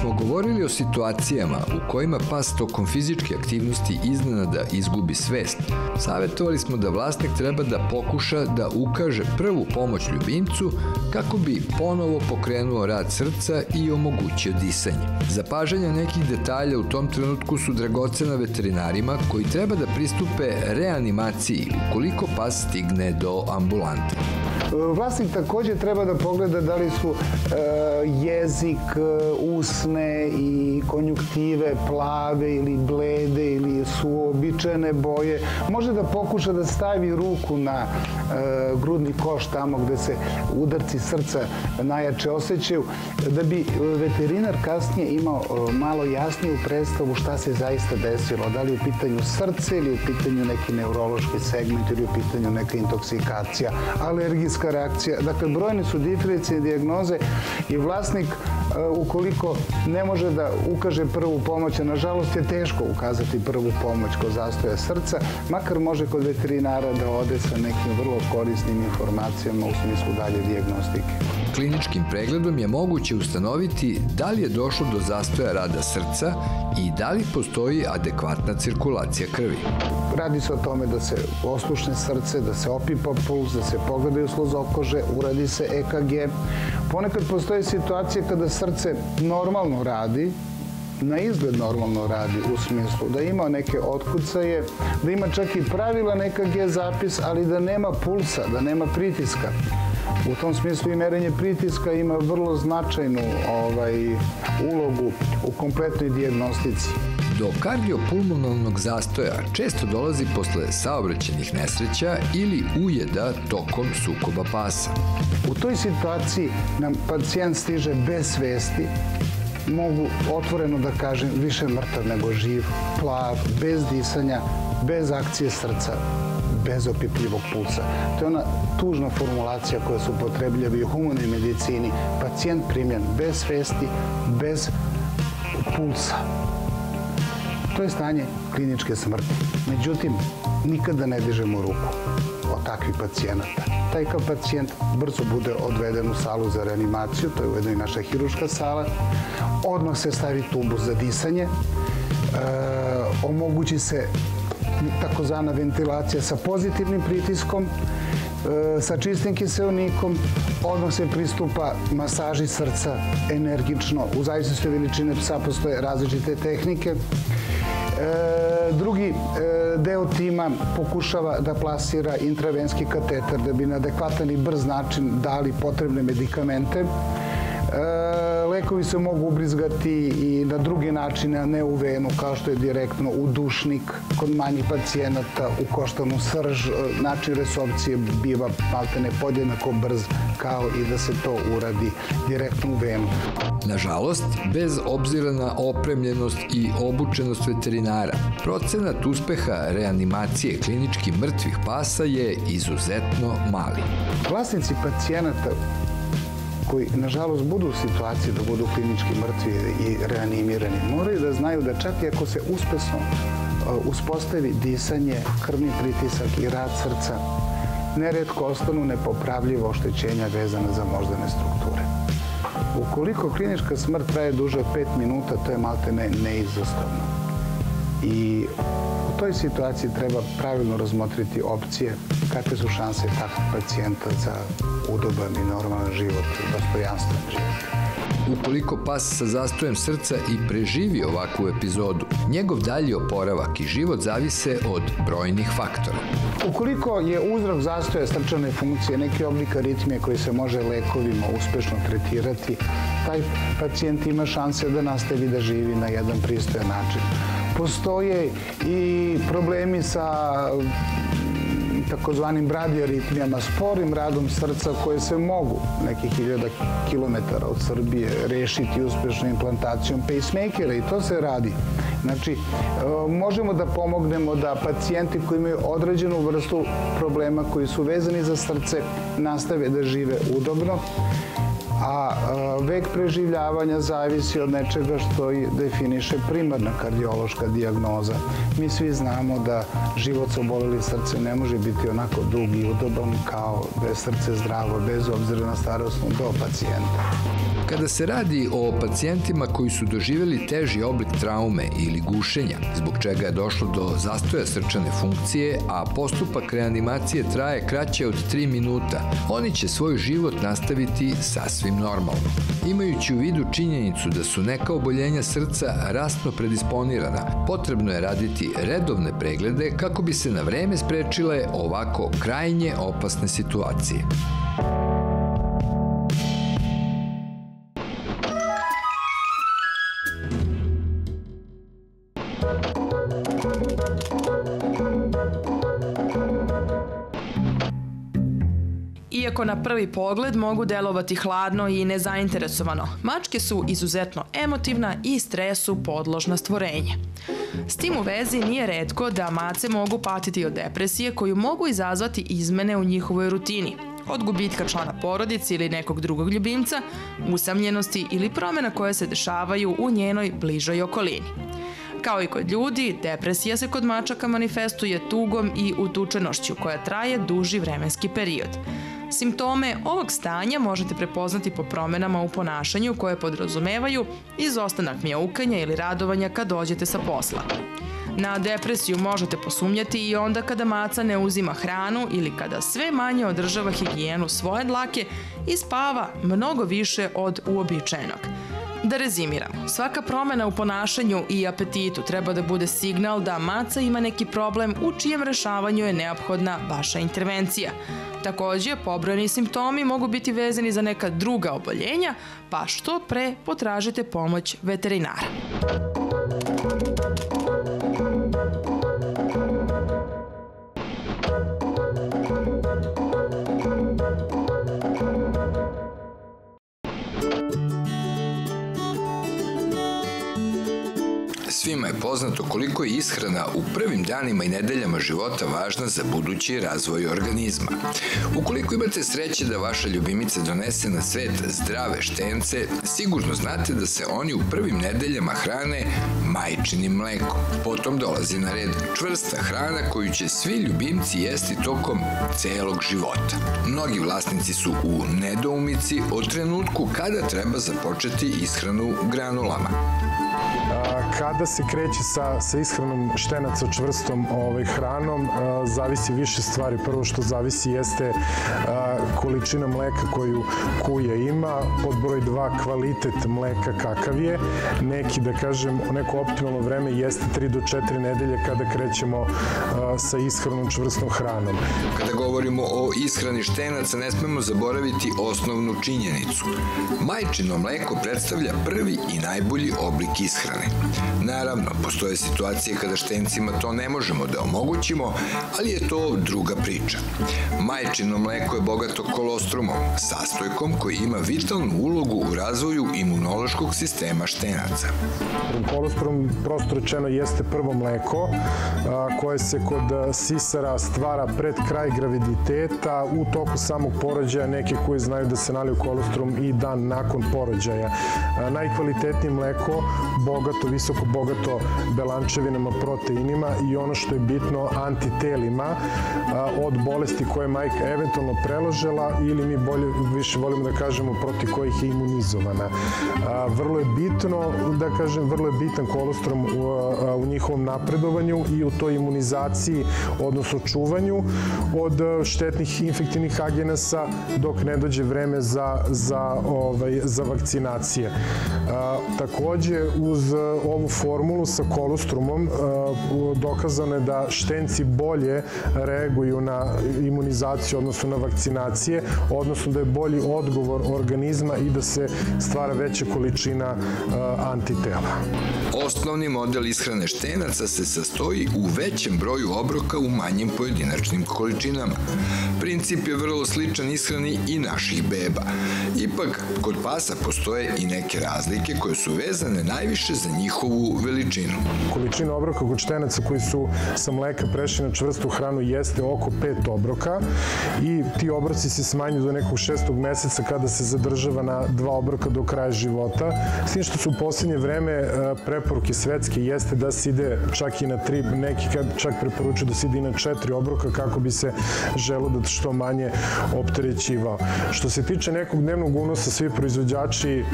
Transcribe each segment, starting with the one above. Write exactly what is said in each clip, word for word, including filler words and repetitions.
smo govorili o situacijama u kojima pas tokom fizičke aktivnosti iznenada izgubi svest, savjetovali smo da vlasnik treba da pokuša da ukaže prvu pomoć ljubimcu kako bi ponovo pokrenuo rad srca i omogućio disanje. Zapažanja nekih detalja u tom trenutku su dragocena veterinarima koji treba da pristupe reanimaciji ukoliko pas stigne do ambulante. Vlasnik također treba da pogleda da li su jezik, usne i konjuktive plave ili blede ili su uobičajene boje. Može da pokuša da stavi ruku na grudni koš tamo gde se udarci srca najjače osjećaju, da bi veterinar kasnije imao malo jasniju predstavu šta se zaista desilo. Da li je u pitanju srce ili u pitanju neki neurološki segment ili u pitanju neka intoksikacija, alergijska reakcija. Dakle, brojne su diferencijalne dijagnoze i vlasnik, ukoliko ne može da ukaže prvu pomoć, a nažalost je teško ukazati prvu pomoć kod zastoja srca, makar može kod veterinara da ode sa nekim vrlo korisnim informacijama u smislu dalje dijagnostike. Kliničkim pregledom je moguće ustanoviti da li je došlo do zastoja rada srca i da li postoji adekvatna cirkulacija krvi. Radi se o tome da se oslušne srce, da se opipa puls, da se pogledaju sluzokože, uradi se E K G. Ponekad postoje situacije kada srce normalno radi, na izgled normalno radi u smislu da ima neke otkucaje, da ima čak i pravilan E K G zapis, ali da nema pulsa, da nema pritiska. U tom smislu i merenje pritiska ima vrlo značajnu ulogu u kompletnoj dijagnostici. Do kardiopulmonalnog zastoja često dolazi posle saobraćajnih nesreća ili ujeda tokom sukoba pasa. U toj situaciji nam pacijent stiže bez svesti, mogu otvoreno da kažem više mrtav nego živ, plav, bez disanja, bez akcije srca, bez opipljivog pulsa. To je ona tužna formulacija koja se upotrebljava i u humanoj medicini. Pacijent primljen bez svesti, bez pulsa. To je stanje kliničke smrti. Međutim, nikada ne dižemo ruku od takvih pacijenata. Taj kao pacijent brzo bude odveden u salu za reanimaciju, to je ujedno i naša hiruška sala. Odmah se stavi tubus za disanje, omogući se takozvana ventilacija sa pozitivnim pritiskom, sa čistim kiseonikom, odmah se pristupa masaži srca energično. U zavisnosti od veličine psa postoje različite tehnike. Drugi deo tima pokušava da plasira intravenski kateter da bi na adekvatan i brz način dali potrebne medikamente. Lekovi se mogu ubrizgati i na druge načine, a ne u venu, kao što je direktno u dušnik, kod manjih pacijenata, u koštanu srž. Način resorpcije biva maltene podjednako brz kao i da se to uradi direktno u venu. Nažalost, bez obzira na opremljenost i obučenost veterinara, procenat uspeha reanimacije klinički mrtvih pasa je izuzetno mali. Vlasnici pacijenata koji, nažalost, budu u situaciji da budu klinički mrtvi i reanimirani, moraju da znaju da čak i ako se uspešno uspostavi disanje, krvni pritisak i rad srca, neretko ostanu nepopravljiva oštećenja vezana za moždane strukture. Ukoliko klinička smrt traje duže od pet minuta, to je maltene neizostavno. I u toj situaciji treba pravilno razmotriti opcije kakve su šanse takvog pacijenta za udoban i normalan život, dostojanstven život. Ukoliko pas sa zastojem srca i preživi ovakvu epizodu, njegov dalji oporavak i život zavise od brojnih faktora. Ukoliko je uzrok zastoja srčane funkcije neki oblik aritmije koji se može lekovima uspešno tretirati, taj pacijent ima šanse da nastavi da živi na jedan pristojan način. Postoje i problemi sa takozvanim bradiaritmijama, sporim radom srca koje se mogu nekih hiljada kilometara od Srbije rešiti uspešnom implantacijom pacemakera i to se radi. Znači, možemo da pomognemo da pacijenti koji imaju određenu vrstu problema koji su vezani za srce nastave da žive udobno, a vek preživljavanja zavisi od nečega što definiše primarna kardiološka dijagnoza. Mi svi znamo da život sa obolelim srcem ne može biti onako dug i udoban kao bez srce zdravo, bez obzira na starosnu dob pacijenta. Kada se radi o pacijentima koji su doživjeli teži oblik traume ili gušenja, zbog čega je došlo do zastoja srčane funkcije, a postupak reanimacije traje kraće od tri minuta, oni će svoj život nastaviti sasvim normalno. Imajući u vidu činjenicu da su neka oboljenja srca rastno predisponirana, potrebno je raditi redovne preglede kako bi se na vreme sprečile ovako krajnje opasne situacije. Iako na prvi pogled mogu delovati hladno i nezainteresovano, mačke su izuzetno emotivna i stresu podložna stvorenja. S tim u vezi nije retko da mace mogu patiti od depresije koju mogu izazvati izmene u njihovoj rutini, od gubitka člana porodice ili nekog drugog ljubimca, usamljenosti ili promjena koje se dešavaju u njenoj bližoj okolini. Kao i kod ljudi, depresija se kod mačaka manifestuje tugom i utučenošću koja traje duži vremenski period. Simptome ovog stanja možete prepoznati po promenama u ponašanju koje podrazumevaju izostanak mjaukanja ili radovanja kad dođete sa posla. Na depresiju možete posumnjati i onda kada maca ne uzima hranu ili kada sve manje održava higijenu svoje dlake i spava mnogo više od uobičajenog. Da rezimiramo, svaka promena u ponašanju i apetitu treba da bude signal da maca ima neki problem u čijem rešavanju je neophodna vaša intervencija. Takođe, pobrojani simptomi mogu biti vezani za neka druga oboljenja, pa što pre potražite pomoć veterinara. Svima je poznato koliko je ishrana u prvim danima i nedeljama života važna za budući razvoj organizma. Ukoliko imate sreće da vaša ljubimica donese na svet zdrave štence, sigurno znate da se oni u prvim nedeljama hrane majčinim mlekom. Potom dolazi na red čvrsta hrana koju će svi ljubimci jesti tokom celog života. Mnogi vlasnici su u nedoumici o trenutku kada treba započeti ishranu granulama. Kada se kreće sa, sa ishranom štenaca čvrstom ovaj, hranom, a, zavisi više stvari. Prvo što zavisi jeste a, količina mleka koju kuja ima, pod broj dva kvalitet mleka kakav je. Neki, da kažem, neko optimalno vreme jeste tri do četiri nedelje kada krećemo a, sa ishranom čvrstom hranom. Kada govorimo o ishrani štenaca, ne smemo zaboraviti osnovnu činjenicu. Majčino mleko predstavlja prvi i najbolji oblik ishrane. Naravno, postoje situacije kada štencima to ne možemo da omogućimo, ali je to druga priča. Majčino mleko je bogato kolostrumom, sastojkom koji ima vitalnu ulogu u razvoju imunološkog sistema štenaca. Kolostrum, prosto rečeno, jeste prvo mleko koje se kod sisara stvara pred kraj graviditeta, u toku samog porođaja, neke koji znaju da se naliju kolostrum i dan nakon porođaja. Najkvalitetnije mleko, bogato, visoko bogato belančevinama, proteinima i ono što je bitno, antitelima od bolesti koje je majka eventualno preložela ili mi bolje, više volimo da kažemo protiv kojih je imunizovana. Vrlo je bitno, da kažem, vrlo je bitan kolostrum u, u njihovom napredovanju i u toj imunizaciji, odnosno čuvanju od štetnih infektivnih agenasa dok ne dođe vreme za, za, ovaj, za vakcinacije. Takođe, uz ovu formulu sa kolostrumom dokazano je da štenci bolje reaguju na imunizaciju, odnosno na vakcinacije, odnosno da je bolji odgovor organizma i da se stvara veća količina antitela. Osnovni model ishrane štenaca se sastoji u većem broju obroka u manjim pojedinačnim količinama. Princip je vrlo sličan ishrani i naših beba. Ipak, kod pasa postoje i neke razlike koje su vezane najviše najviše za njihovu veličinu. Količina obroka kod štenaca koji su sa mleka prešli na čvrstu hranu jeste oko pet obroka i ti obroci se smanjuju do nekog šestog meseca kada se zadržava na dva obroka do kraja života. S tim što su u posljednje vreme preporuke svetske jeste da se ide čak i na tri, neki čak preporučuju da se ide i na četiri obroka kako bi se želo da što manje opterećivao. Što se tiče nekog dnevnog unosa, svi proizvođači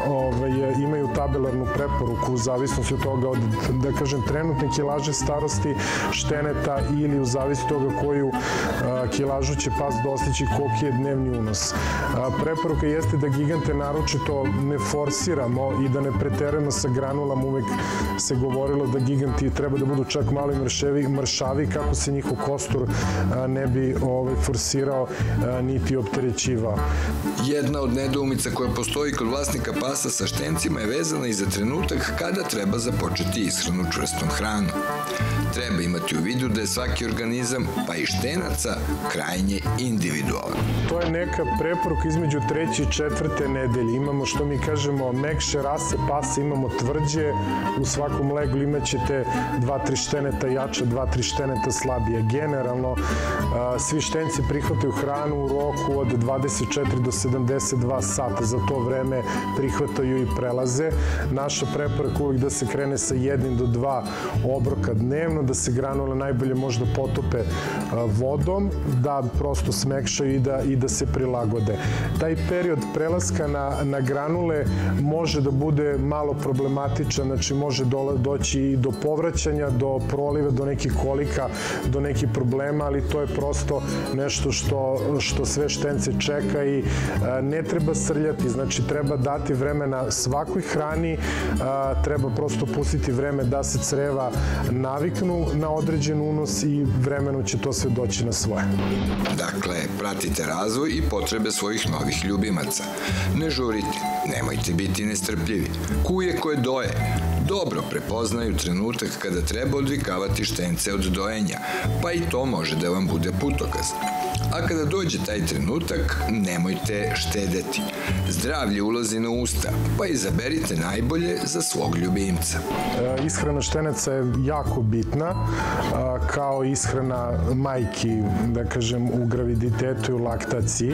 imaju tabelarnu preporuku u zavisnosti od toga od, da kažem, trenutne kilaže starosti šteneta ili u zavisnosti od toga koju kilažu će pas dostići koliki je dnevni unos. Preporuka jeste da gigante naročito ne forsiramo i da ne preterujemo sa granulama. Uvek se govorilo da giganti treba da budu čak malo i mršavi kako se njihov kostur ne bi forsirao niti opterećivao. Jedna od nedoumica koja postoji kod vlasnika pasa sa štencima je vezana i za trenutak kada treba započeti ishranu čvrstom hranom. Treba imati u vidu da je svaki organizam, pa i štenaca, krajnje individualan. To je neka preporuka između treće i četvrte nedelje. Imamo, što mi kažemo, mekše rase pasa, imamo tvrđe. U svakom leglu imat ćete dva, tri šteneta jača, dva, tri šteneta slabije. Generalno, svi štenci prihvataju hranu u roku od dvadeset četiri do sedamdeset dva sata. Za to vreme prihvataju i prelaze. Naša preporuka uvijek da se krene sa jednim do dva obroka dnevno, da se granule najbolje možda potope vodom, da prosto smekšaju i da se prilagode. Taj period prelaska na granule može da bude malo problematičan, znači može doći i do povraćanja, do proliva, do nekih kolika, do nekih problema, ali to je prosto nešto što sve štence čeka i ne treba srljati, znači treba dati vremena svakoj hrani, treba prosto pustiti vreme da se creva naviknu na određen unos i vremenu će to sve doći na svoje. Dakle, pratite razvoj i potrebe svojih novih ljubimaca. Ne žurite, nemojte biti nestrpljivi. Kuje koje doje dobro prepoznaju trenutak kada treba odvikavati štence od dojenja, pa i to može da vam bude putokaz. A kada dođe taj trenutak, nemojte štedeti. Zdravlje ulazi na usta, pa izaberite najbolje za svog ljubimca. Ishrana štenaca je jako bitna, kao ishrana majki, da kažem, u graviditetu i u laktaciji.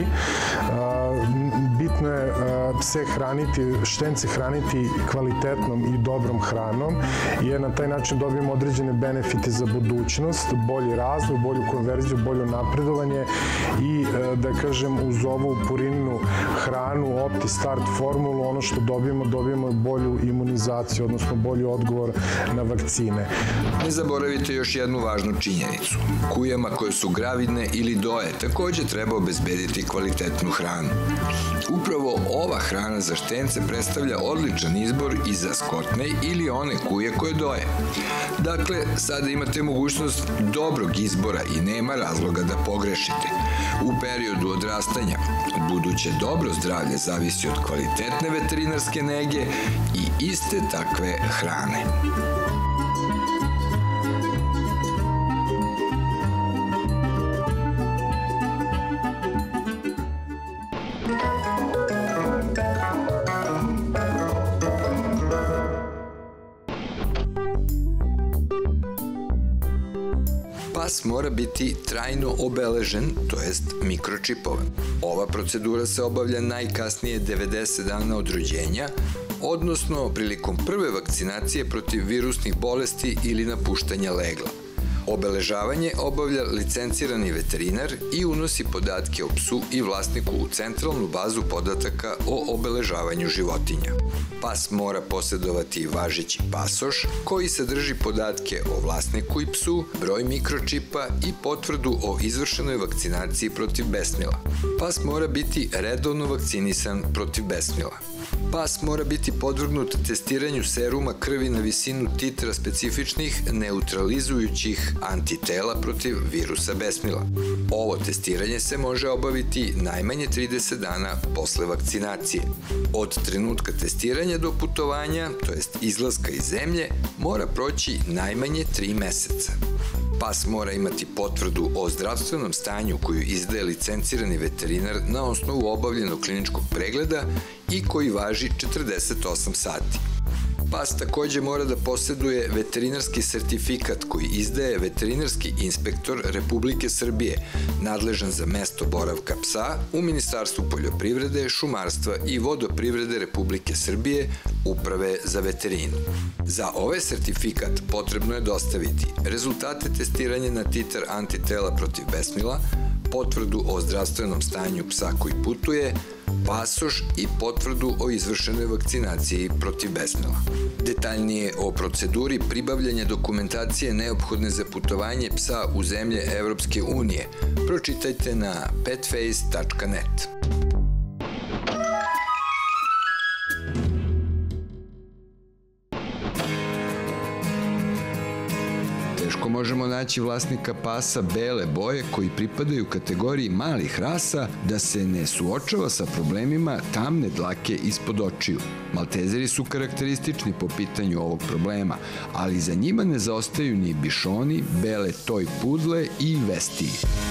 Bitno je pse hraniti, štence hraniti kvalitetnom i dobrom hranom, jer na taj način dobijemo određene benefite za budućnost, bolji razvoj, bolju konverziju, bolje napredovanje i, da kažem, uz ovu purininu hranu, Opti Start formulu, ono što dobijemo, dobijemo bolju imunizaciju, odnosno bolji odgovor na vakcine. Ne zaboravite još jednu važnu činjenicu. Kujama koje su gravidne ili doje takođe treba obezbediti kvalitetnu hranu. Upravo ova hrana za štence predstavlja odličan izbor i za skotne ili one kuje koje doje. Dakle, sada imate mogućnost dobrog izbora i nema razloga da pogrešite. U periodu odrastanja buduće dobro zdravlje zavisi od kvalitetne veterinarske nege i iste takve hrane. Pas mora biti trajno obeležen, to jest mikročipovan. Ova procedura se obavlja najkasnije devedeset dana od rođenja, odnosno prilikom prve vakcinacije protiv virusnih bolesti ili napuštanja legla. Obeležavanje obavlja licencirani veterinar i unosi podatke o psu i vlasniku u centralnu bazu podataka o obeležavanju životinja. Pas mora posjedovati važeći pasoš koji sadrži podatke o vlasniku i psu, broj mikročipa i potvrdu o izvršenoj vakcinaciji protiv besnila. Pas mora biti redovno vakcinisan protiv besnila. Pas mora biti podvrgnut testiranju seruma krvi na visinu titra specifičnih neutralizujućih antitela protiv virusa besnila. Ovo testiranje se može obaviti najmanje trideset dana posle vakcinacije. Od trenutka testiranja do putovanja, to jest izlaska iz zemlje, mora proći najmanje tri meseca. Pas mora imati potvrdu o zdravstvenom stanju koju izdaje licencirani veterinar na osnovu obavljenog kliničkog pregleda i koji važi četrdeset osam sati. Pas takođe mora da posjeduje veterinarski sertifikat koji izdaje veterinarski inspektor Republike Srbije, nadležan za mesto boravka psa u Ministarstvu poljoprivrede, šumarstva i vodoprivrede Republike Srbije, Uprave za veterinu. Za ovaj sertifikat potrebno je dostaviti rezultate testiranja na titar antitela protiv besmila, potvrdu o zdravstvenom stanju psa koji putuje, pasoš i potvrdu o izvršenoj vakcinaciji protiv besmila. Detaljnije o proceduri pribavljanja dokumentacije neophodne za putovanje psa u zemlje Evropske unije pročitajte na petface tačka net. Teško možemo naći vlasnika pasa bele boje koji pripadaju kategoriji malih rasa da se ne suočava sa problemima tamne dlake ispod očiju. Maltezeri su karakteristični po pitanju ovog problema, ali za njima ne zaostaju ni bišoni, bele toj pudle i vestiji.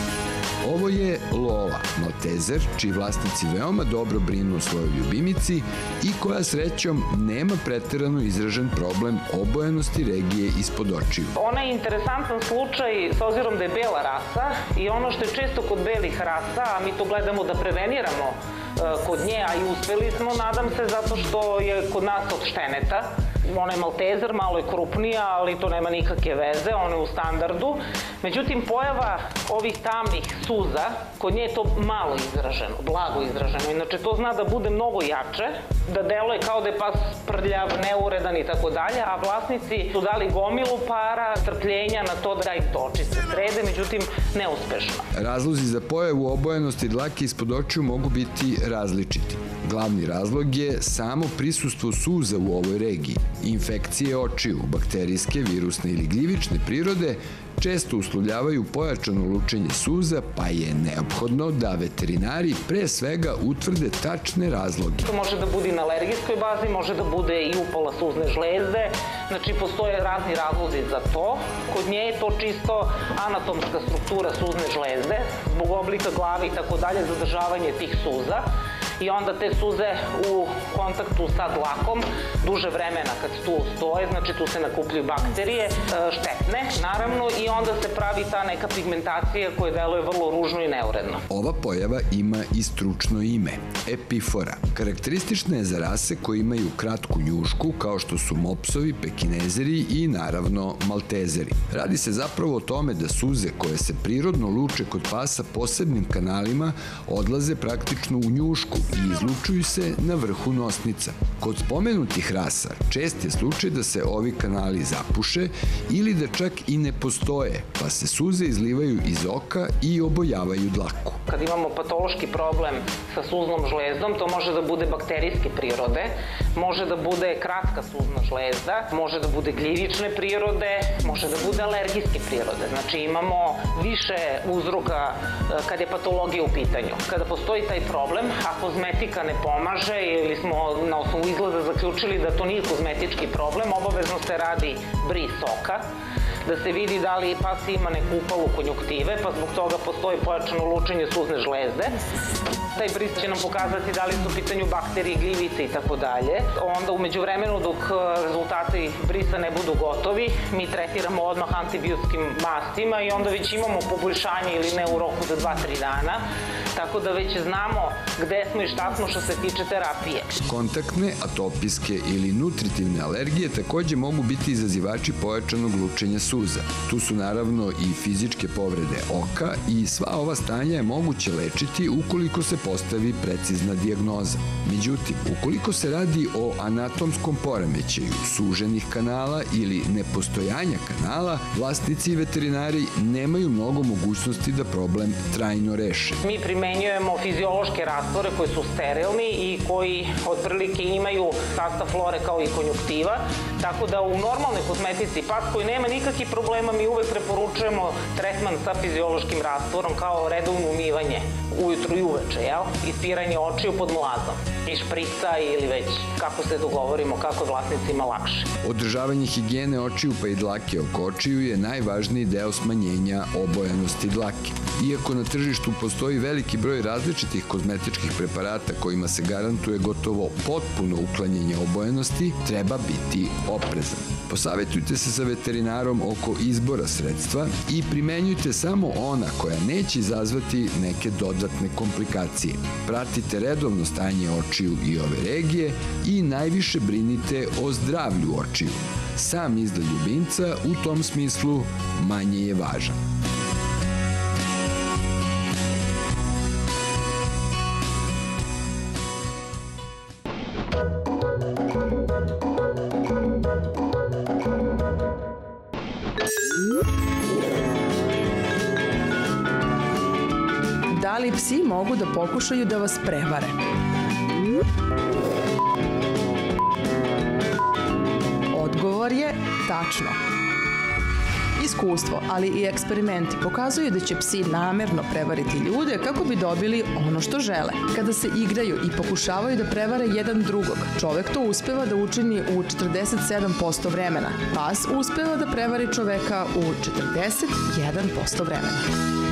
Ovo je Lola, maltezer, čiji vlasnici veoma dobro brinu o svojoj ljubimici i koja srećom nema preterano izražen problem obojenosti regije ispod očiju. Ona je interesantan slučaj s obzirom da je bela rasa i ono što je često kod belih rasa, a mi to gledamo da preveniramo kod nje, a i uspeli smo, nadam se, zato što je kod nas od šteneta. Ona je maltezer, malo je krupnija, ali to nema nikakve veze, ona je u standardu. Međutim, pojava ovih tamnih suza, kod nje je to malo izraženo, blago izraženo. Inače, to zna da bude mnogo jače, da deluje kao da je pas prljav, neuredan i tako dalje, a vlasnici su dali gomilu para, strpljenja na to da ih oči se srede, međutim, neuspešno. Razlozi za pojavu obojenosti dlake ispod očiju mogu biti različiti. Glavni razlog je samo prisustvo suza u ovoj regiji. Infekcije očiju, bakterijske, virusne ili gljivične prirode često uslovljavaju pojačano lučenje suza, pa je neophodno da veterinari pre svega utvrde tačne razloge. To može da bude i na alergijskoj bazi, može da bude i upala suzne žlezde, znači postoje razni razlozi za to. Kod nje je to čisto anatomska struktura suzne žlezde, zbog oblika glave i tako dalje, zadržavanje tih suza. I onda te suze u kontaktu sa dlakom duže vremena kad tu stoje, znači tu se nakupljuju bakterije, štetne naravno, i onda se pravi ta neka pigmentacija koja deluje vrlo ružno i neuredno. Ova pojava ima i stručno ime, epifora. Karakteristična je za rase koje imaju kratku njušku kao što su mopsovi, pekinezeri i naravno maltezeri. Radi se zapravo o tome da suze koje se prirodno luče kod pasa posebnim kanalima odlaze praktično u njušku i izlučuju se na vrhu nosnica. Kod spomenutih rasa čest je slučaj da se ovi kanali zapuše ili da čak i ne postoje, pa se suze izlivaju iz oka i obojavaju dlaku. Kad imamo patološki problem sa suznom žlezdom, to može da bude bakterijske prirode, može da bude kratka suzna žlezda, može da bude gljivične prirode, može da bude alergijske prirode. Znači imamo više uzroka kad je patologija u pitanju. Kada postoji taj problem, a kozmetika ne pomaže ili smo na osnovu izgleda zaključili da to nije kozmetički problem, obavezno se radi bris oka, da se vidi da li pas ima neku upalu konjuktive, pa zbog toga postoji pojačano lučenje suzne žlezde. Taj bris će nam pokazati da li su u pitanju bakterije, gljivice i tako dalje. Onda umeđu vremenu dok rezultati brisa ne budu gotovi, mi tretiramo odmah antibiotskim mastima i onda već imamo poboljšanje ili ne u roku za dva do tri dana. Tako da već znamo gde smo i šta smo što se tiče terapije. Kontaktne, atopijske ili nutritivne alergije takođe mogu biti izazivači pojačanog lučenja suza. Tu su naravno i fizičke povrede oka i sva ova stanja je moguće lečiti ukoliko se postavi precizna dijagnoza. Međutim, ukoliko se radi o anatomskom poremećaju, suženih kanala ili nepostojanja kanala, vlasnici i veterinari nemaju mnogo mogućnosti da problem trajno reše. Mi primenjujemo fiziološke rastvore koji su sterilni i koji otprilike imaju sastav flore kao i konjuktiva, tako da u normalnoj kozmetici pas koji nema nikakvih problema mi uvek preporučujemo tretman sa fiziološkim rastvorom kao redovno umivanje ujutru i uveče, jel? Ispiranje očiju pod mlazom i šprica ili već kako se dogovorimo, kako je vlasnicima lakše. Održavanje higijene očiju pa i dlake oko očiju je najvažniji deo smanjenja obojanosti dlake. Iako na tržištu postoji veliki veliki broj različitih kozmetičkih preparata kojima se garantuje gotovo potpuno uklanjanje obojenosti, treba biti oprezan. Posavetujte se sa veterinarom oko izbora sredstva i primenjujte samo ona koja neće izazvati neke dodatne komplikacije. Pratite redovno stanje očiju i ove regije i najviše brinite o zdravlju očiju. Sam izgled ljubimca u tom smislu manje je važan. Da li psi mogu da pokušaju da vas prevare? Odgovor je tačno. Iskustvo, ali i eksperimenti pokazuju da će psi namerno prevariti ljude kako bi dobili ono što žele. Kada se igraju i pokušavaju da prevare jedan drugog, čovek to uspeva da učini u četrdeset sedam posto vremena. Pas uspeva da prevari čoveka u četrdeset jedan posto vremena.